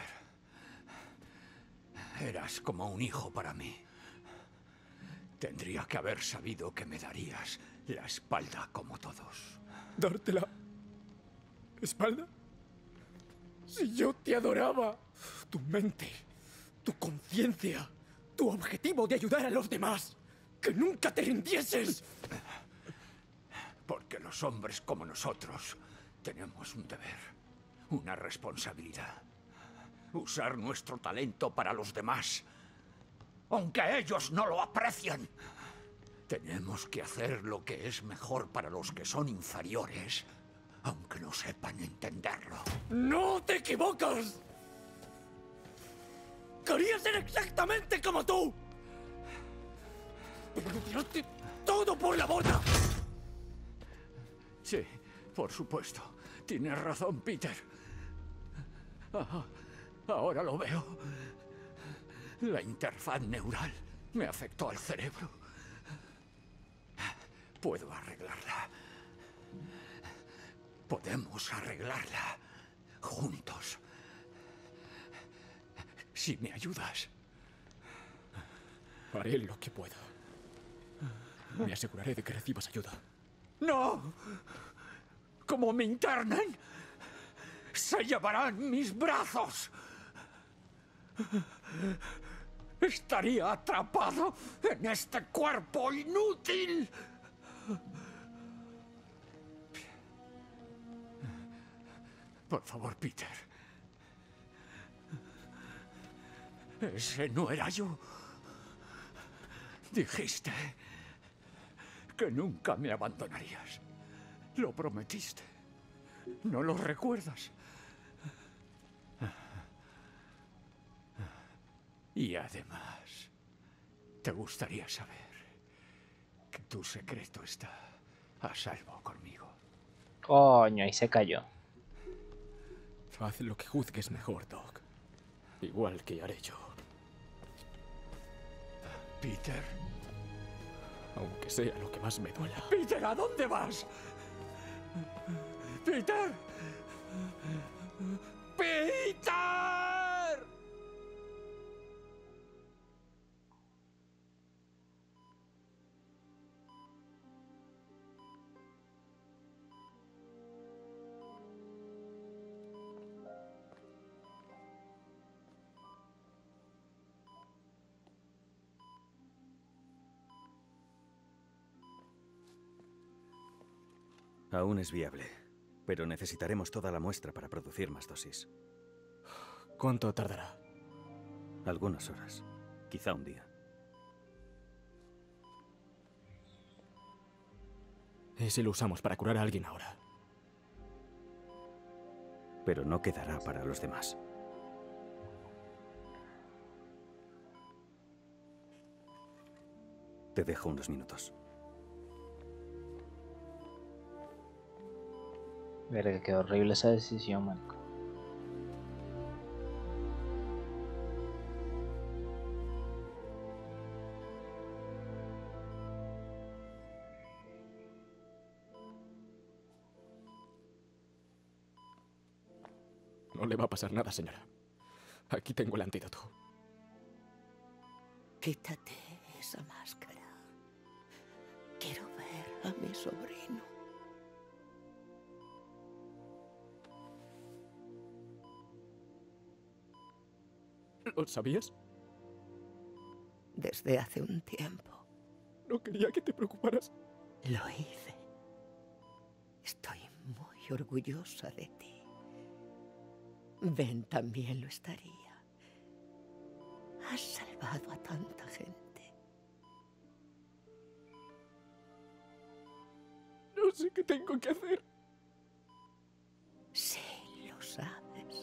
eras como un hijo para mí. Tendría que haber sabido que me darías la espalda como todos. ¿Darte la espalda? Si yo te adoraba. Tu mente, tu conciencia, tu objetivo de ayudar a los demás. ¡Que nunca te rindieses! Porque los hombres como nosotros tenemos un deber, una responsabilidad. Usar nuestro talento para los demás, aunque ellos no lo aprecien. Tenemos que hacer lo que es mejor para los que son inferiores, aunque no sepan entenderlo. ¡No te equivocas! ¡Quería ser exactamente como tú! ¡Pero lo tiraste todo por la borda! Sí, por supuesto. Tienes razón, Peter. Ahora lo veo. La interfaz neural me afectó al cerebro. Puedo arreglarla. Podemos arreglarla juntos. Si me ayudas. Haré lo que pueda. Me aseguraré de que recibas ayuda. ¡No! Como me internen, se llevarán mis brazos. Estaría atrapado en este cuerpo inútil. Por favor, Peter. Ese no era yo. Dijiste que nunca me abandonarías. Lo prometiste. ¿No lo recuerdas? Y además, te gustaría saber que tu secreto está a salvo conmigo. Coño, ahí se cayó. Haz lo que juzgues mejor, Doc. Igual que haré yo. Peter. Aunque sea lo que más me duela. Peter, ¿a dónde vas? Peter. Peter. Aún es viable, pero necesitaremos toda la muestra para producir más dosis. ¿Cuánto tardará? Algunas horas, quizá un día. ¿Y si lo usamos para curar a alguien ahora? Pero no quedará para los demás. Te dejo unos minutos. Verga, qué horrible esa decisión, marico. No le va a pasar nada, señora. Aquí tengo el antídoto. Quítate esa máscara. Quiero ver a mi sobrino. ¿Lo sabías? Desde hace un tiempo. No quería que te preocuparas. Lo hice. Estoy muy orgullosa de ti. Ben también lo estaría. Has salvado a tanta gente. No sé qué tengo que hacer. Sí, lo sabes.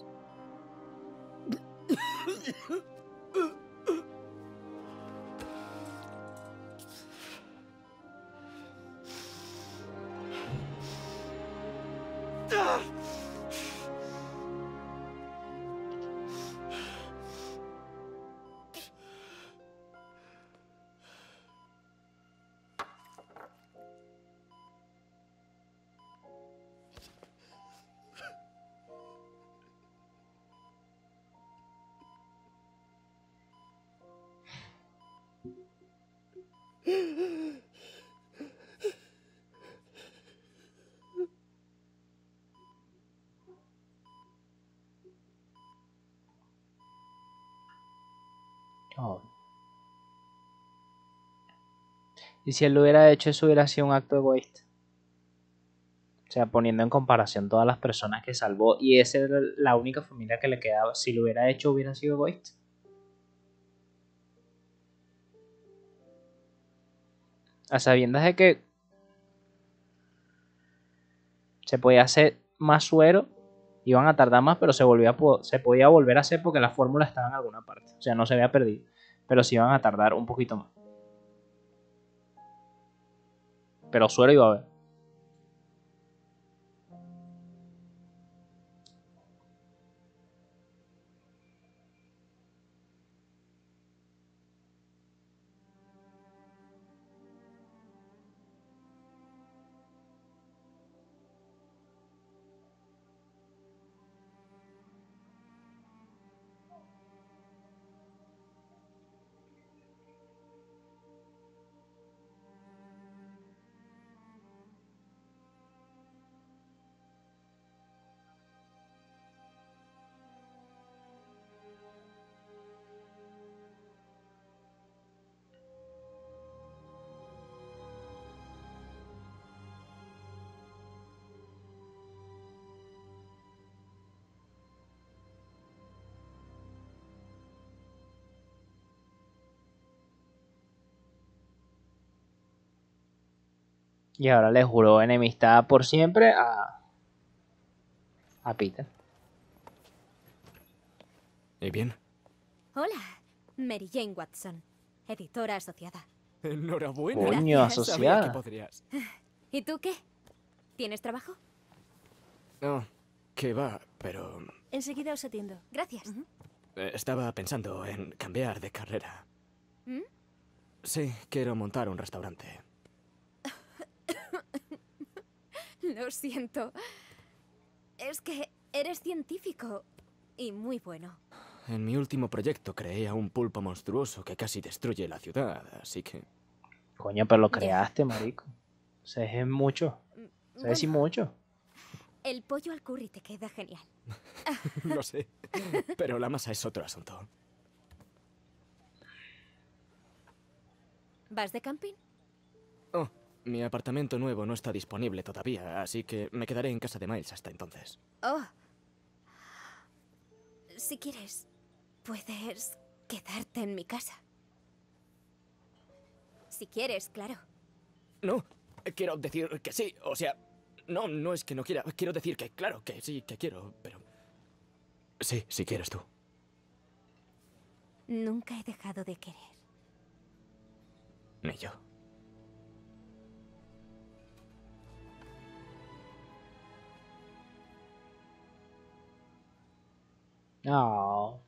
Oh. Y si él lo hubiera hecho, eso hubiera sido un acto egoísta. O sea, poniendo en comparación todas las personas que salvó. Y esa era la única familia que le quedaba. Si lo hubiera hecho, hubiera sido egoísta. A sabiendas de que se podía hacer más suero, iban a tardar más, pero se podía volver a hacer porque la fórmula estaba en alguna parte. O sea, no se había perdido. Pero sí iban a tardar un poquito más. Pero suero iba a haber. Y ahora le juró enemistad por siempre a Peter. ¿Y bien? Hola, Mary Jane Watson, editora asociada. Enhorabuena. Coño, Gracias. asociada. Sabía que podrías. ¿Y tú qué? ¿Tienes trabajo? No, que va, pero Enseguida os atiendo. Gracias. estaba pensando en cambiar de carrera. ¿Mm? Sí, quiero montar un restaurante. Lo siento. Es que eres científico y muy bueno. En mi último proyecto creé a un pulpo monstruoso que casi destruye la ciudad, así que... Coño, pero lo creaste, marico. O sea, es mucho. O sea, es Bueno, mucho. el pollo al curry te queda genial. Lo sé, pero la masa es otro asunto. ¿Vas de camping? Oh, mi apartamento nuevo no está disponible todavía, así que me quedaré en casa de Miles hasta entonces. Oh. Si quieres, puedes quedarte en mi casa. Si quieres, claro. No, quiero decir que sí, o sea... No, no es que no quiera, quiero decir que claro, que sí, que quiero, pero... Sí, si quieres tú. Nunca he dejado de querer. Ni yo. No.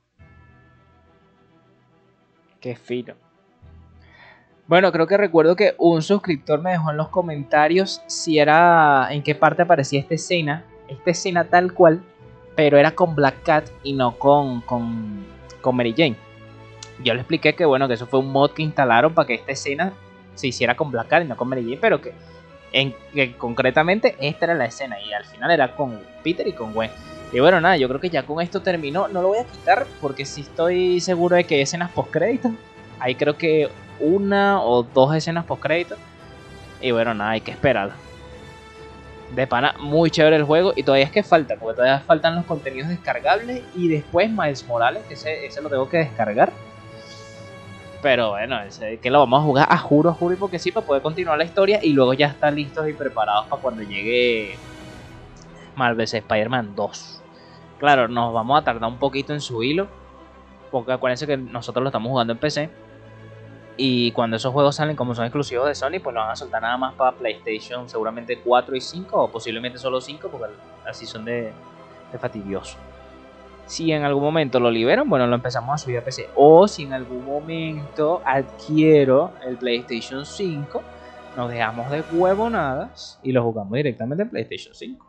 Qué fino. Bueno, creo que recuerdo que un suscriptor me dejó en los comentarios si era en qué parte aparecía esta escena tal cual, pero era con Black Cat y no con Mary Jane. Yo le expliqué que bueno, que eso fue un mod que instalaron para que esta escena se hiciera con Black Cat y no con Mary Jane, pero que concretamente esta era la escena y al final era con Peter y con Gwen. Y bueno, nada, yo creo que ya con esto terminó. No lo voy a quitar porque sí estoy seguro de que hay escenas post-créditos. Ahí creo que una o dos escenas post-créditos. Y bueno, nada, hay que esperar. De pana, muy chévere el juego. Y todavía es que falta, porque todavía faltan los contenidos descargables. Y después Miles Morales, que ese lo tengo que descargar. Pero bueno, ese que lo vamos a jugar a juro y porque sí, para poder continuar la historia. Y luego ya están listos y preparados para cuando llegue Marvel's Spider-Man 2. Claro, nos vamos a tardar un poquito en subirlo, porque acuérdense que nosotros lo estamos jugando en PC. Y cuando esos juegos salen como son exclusivos de Sony, pues lo van a soltar nada más para PlayStation, seguramente 4 y 5, o posiblemente solo 5, porque así son de fastidioso. Si en algún momento lo liberan, bueno, lo empezamos a subir a PC. O si en algún momento adquiero el PlayStation 5, nos dejamos de huevonadas y lo jugamos directamente en PlayStation 5.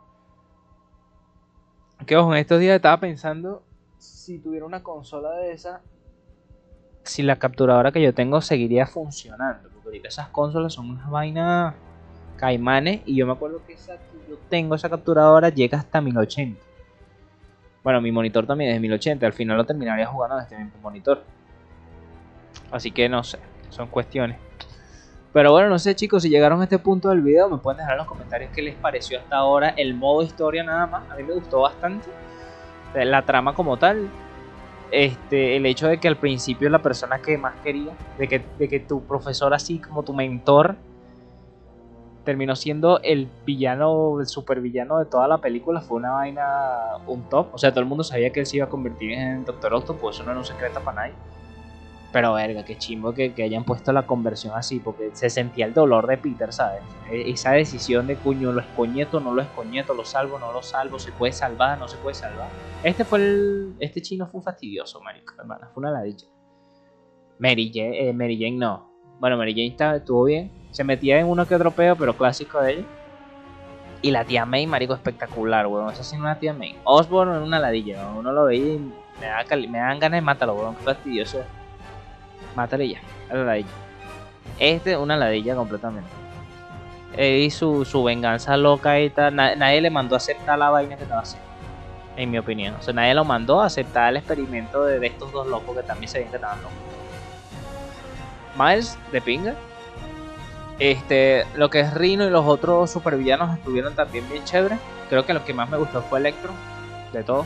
Que ojo, en estos días estaba pensando si tuviera una consola de esa, si la capturadora que yo tengo seguiría funcionando. Porque ahorita esas consolas son unas vainas caimanes. Y yo me acuerdo que esa que yo tengo, esa capturadora, llega hasta 1080. Bueno, mi monitor también es 1080. Al final lo terminaría jugando desde mi monitor. Así que no sé, son cuestiones. Pero bueno, no sé chicos, si llegaron a este punto del video me pueden dejar en los comentarios qué les pareció hasta ahora el modo historia nada más. A mí me gustó bastante la trama como tal. El hecho de que al principio la persona que más quería, de que tu profesor así como tu mentor terminó siendo el villano, el supervillano de toda la película, fue una vaina, un top. O sea, todo el mundo sabía que él se iba a convertir en Doctor Octopus, eso no era un secreto para nadie. Pero verga, qué chimbo que hayan puesto la conversión así, porque se sentía el dolor de Peter, ¿sabes? Esa decisión de cuño, lo escoñeto, no lo escoñeto, lo salvo, no lo salvo, se puede salvar, no se puede salvar. Este chino fue fastidioso, marico, hermana, fue una ladilla. Mary Jane no. Bueno, Mary Jane estuvo bien, se metía en uno que otro peo, pero clásico de ella. Y la tía May, marico, espectacular, weón, esa sí no es una tía May. Osborn era una ladilla, ¿no? Uno lo veía y me dan ganas de matarlo, weón, qué fastidioso. Mátale ya, a la ladilla. Una ladilla completamente. Y su venganza loca y tal. Nadie le mandó a aceptar la vaina que estaba haciendo, en mi opinión. O sea, nadie lo mandó a aceptar el experimento de estos dos locos que también se ven que estaban locos. Miles, de pinga. Lo que es Rhino y los otros supervillanos estuvieron también bien chéveres. Creo que lo que más me gustó fue Electro, de todo.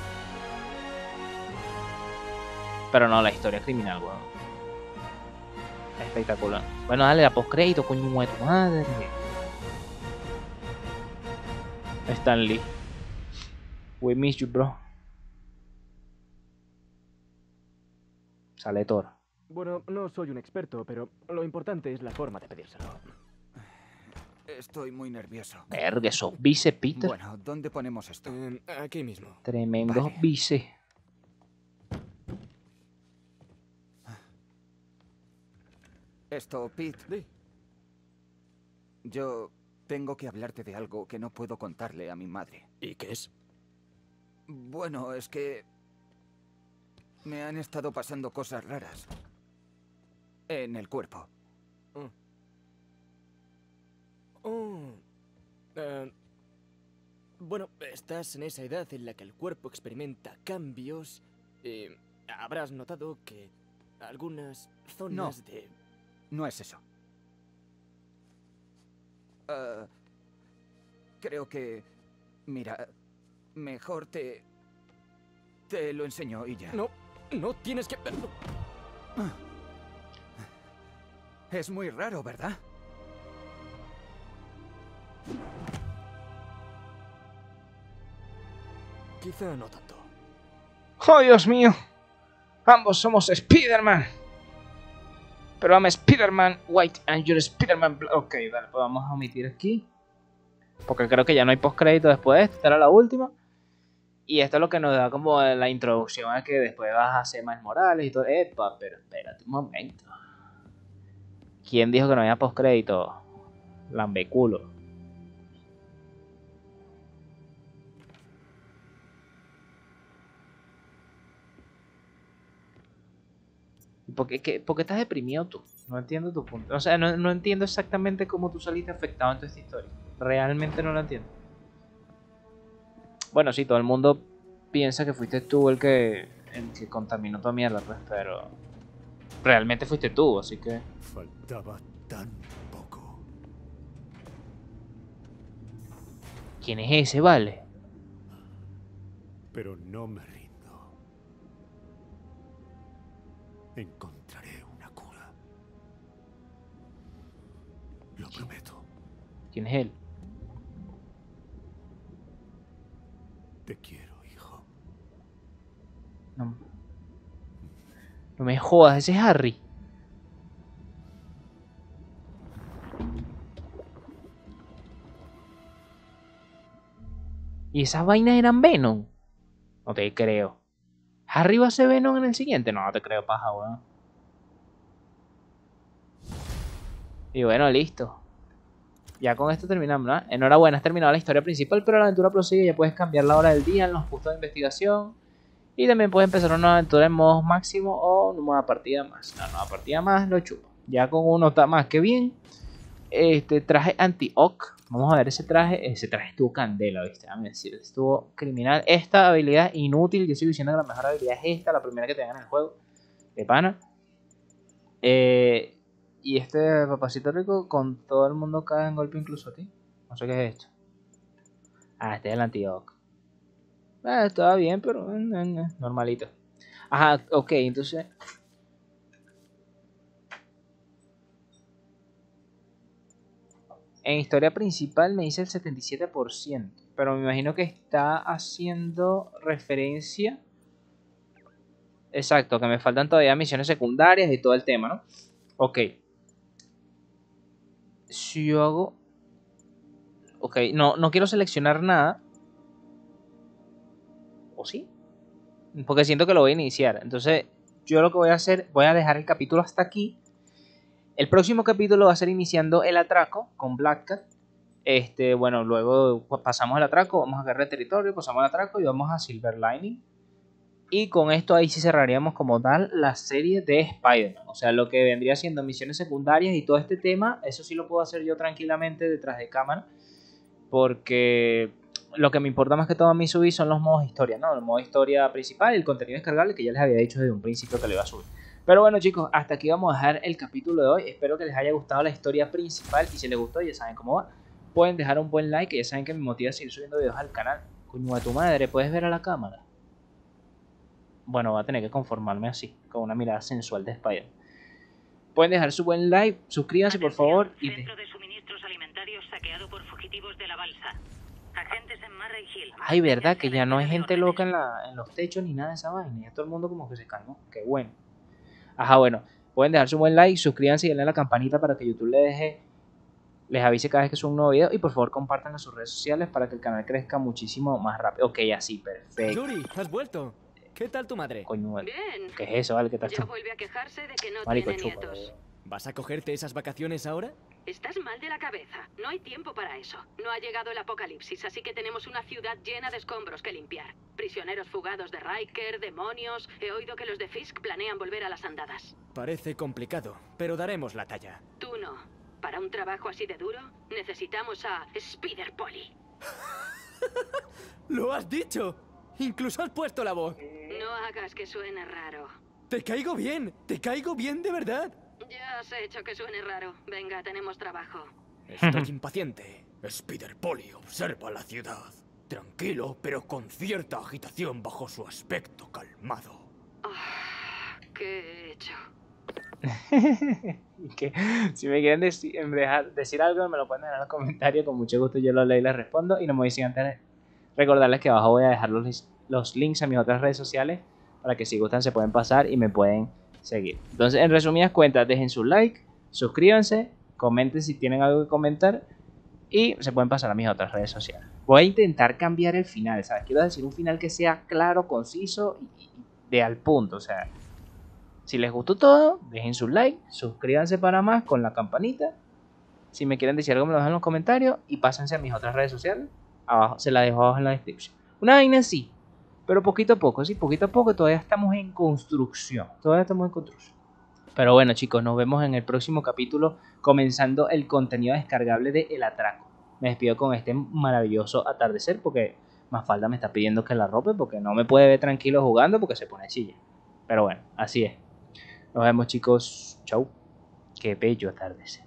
Pero no, la historia criminal, weón. Espectacular. Bueno, dale la postcrédito, coño de tu madre. Stan Lee. We miss you, bro. Sale Thor. Bueno, no soy un experto, pero lo importante es la forma de pedírselo. Estoy muy nervioso. Verga, esos vice, Peter. Bueno, ¿dónde ponemos esto? Aquí mismo. Tremendos Vale. vice. Esto, Pete. Yo tengo que hablarte de algo que no puedo contarle a mi madre. ¿Y qué es? Bueno, es que me han estado pasando cosas raras en el cuerpo. Bueno, estás en esa edad en la que el cuerpo experimenta cambios. Habrás notado que algunas zonas de... No es eso. Creo que... Mira, mejor te lo enseño y ya. No tienes que verlo. Es muy raro, ¿verdad? Quizá no tanto. ¡Oh, Dios mío! Ambos somos Spider-Man. Pero I'm Spider-Man White and you're Spider-Man Black. Ok, dale, pues vamos a omitir aquí. Porque creo que ya no hay postcrédito después de esto. Esta era la última. Y esto es lo que nos da como la introducción a que después vas a hacer más Morales y todo. Epa, pero espérate un momento. ¿Quién dijo que no había postcrédito? Lambeculo. ¿Por qué estás deprimido tú? No entiendo tu punto. O sea, no entiendo exactamente cómo tú saliste afectado en toda esta historia. Realmente no lo entiendo. Bueno, sí, todo el mundo piensa que fuiste tú el que contaminó toda mierda, pues, pero realmente fuiste tú, así que... Faltaba tan poco. ¿Quién es ese, vale? Pero no me rindo. Encontraré una cura. Lo prometo. ¿Quién es él? Te quiero, hijo. No me jodas, ese es Harry. ¿Y esas vainas eran Venom? No te creo. ¿Harry va a ser Venom en el siguiente? No te creo, paja, weón. Y bueno, listo. Ya con esto terminamos, ¿no? Enhorabuena, has terminado la historia principal, pero la aventura prosigue. Ya puedes cambiar la hora del día en los puntos de investigación. Y también puedes empezar una aventura en modo máximo o una nueva partida más. Una nueva partida más lo chupo. Ya con uno está más que bien. Traje anti-oc. Vamos a ver ese traje. Ese traje estuvo candela, ¿viste? Déjame decir, estuvo criminal. Esta habilidad inútil. Yo sigo diciendo que la mejor habilidad es esta, la primera que te dan en el juego. De pana. Y este papacito rico con todo el mundo cae en golpe, incluso a ti. No sé qué es esto. Ah, este es el antidoc. Estaba bien, pero normalito. Ajá, ok, entonces... En historia principal me dice el 77%. Pero me imagino que está haciendo referencia... Exacto, que me faltan todavía misiones secundarias y todo el tema, ¿no? Ok. Si yo hago... Ok, no quiero seleccionar nada. ¿O sí? Porque siento que lo voy a iniciar. Entonces, yo lo que voy a hacer... Voy a dejar el capítulo hasta aquí. El próximo capítulo va a ser iniciando el atraco con Black Cat. Bueno, luego pasamos el atraco, vamos a guerra de territorio, pasamos el atraco y vamos a Silver Lining. Y con esto ahí sí cerraríamos como tal la serie de Spider-Man. O sea, lo que vendría siendo misiones secundarias y todo este tema, eso sí lo puedo hacer yo tranquilamente detrás de cámara. Porque lo que me importa más que todo a mí subir son los modos historia, ¿no? El modo historia principal y el contenido descargable que ya les había dicho desde un principio que lo iba a subir. Pero bueno, chicos, hasta aquí vamos a dejar el capítulo de hoy. Espero que les haya gustado la historia principal. Y si les gustó, ya saben cómo va. Pueden dejar un buen like, que ya saben que me motiva a seguir subiendo videos al canal. Coño de tu madre, ¿puedes ver a la cámara? Bueno, voy a tener que conformarme así, con una mirada sensual de Spider. Pueden dejar su buen like, suscríbanse por favor. Centro de suministros alimentarios saqueado por fugitivos de la balsa. Agentes en Murray Hill. Ay, verdad, que ya no hay gente loca en los techos ni nada de esa vaina. Ya todo el mundo como que se calmó. Qué bueno. Ajá, bueno. Pueden dejar su buen like, suscríbanse y denle a la campanita para que YouTube les avise cada vez que suba un nuevo video. Y por favor compartan en sus redes sociales para que el canal crezca muchísimo más rápido. Ok, así, perfecto. Yuri, has vuelto. ¿Qué tal tu madre? Coño, Bien. ¿qué es eso, vale? ¿Qué tal Ya tú? vuelve a quejarse de que no Marico, tiene chupa, nietos. ¿Vas a cogerte esas vacaciones ahora? Estás mal de la cabeza. No hay tiempo para eso. No ha llegado el apocalipsis, así que tenemos una ciudad llena de escombros que limpiar. Prisioneros fugados de Riker, demonios... He oído que los de Fisk planean volver a las andadas. Parece complicado, pero daremos la talla. Tú no. Para un trabajo así de duro, necesitamos a Spider Polly. ¡Lo has dicho! ¡Incluso has puesto la voz! No hagas que suene raro. ¡Te caigo bien de verdad! Ya has hecho que suene raro. Venga, tenemos trabajo. Estoy impaciente. Spider Polly observa la ciudad. Tranquilo, pero con cierta agitación bajo su aspecto calmado. ¿Qué he hecho? Que si me quieren decir algo, me lo pueden dejar en los comentarios. Con mucho gusto yo lo leo y les respondo. Y no me voy sin antes recordarles que abajo voy a dejar los links a mis otras redes sociales para que si gustan se pueden pasar y me pueden seguir. Entonces, en resumidas cuentas, dejen su like, suscríbanse, comenten si tienen algo que comentar y se pueden pasar a mis otras redes sociales. Voy a intentar cambiar el final, ¿sabes? Quiero decir un final que sea claro, conciso y de al punto. O sea, si les gustó todo, dejen su like, suscríbanse para más con la campanita. Si me quieren decir algo, me lo dejan en los comentarios y pásense a mis otras redes sociales. Abajo, se la dejo abajo en la descripción. Una vaina así, pero poquito a poco, sí, poquito a poco. Todavía estamos en construcción. Pero bueno, chicos, nos vemos en el próximo capítulo comenzando el contenido descargable de El Atraco. Me despido con este maravilloso atardecer porque Mafalda me está pidiendo que la rope porque no me puede ver tranquilo jugando porque se pone chilla. Pero bueno, así es. Nos vemos, chicos. Chau. Qué bello atardecer.